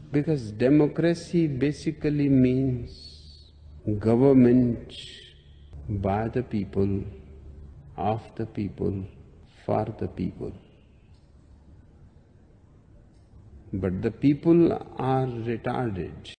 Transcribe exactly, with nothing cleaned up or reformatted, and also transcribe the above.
Because democracy basically means government by the people, of the people, for the people. But the people are retarded.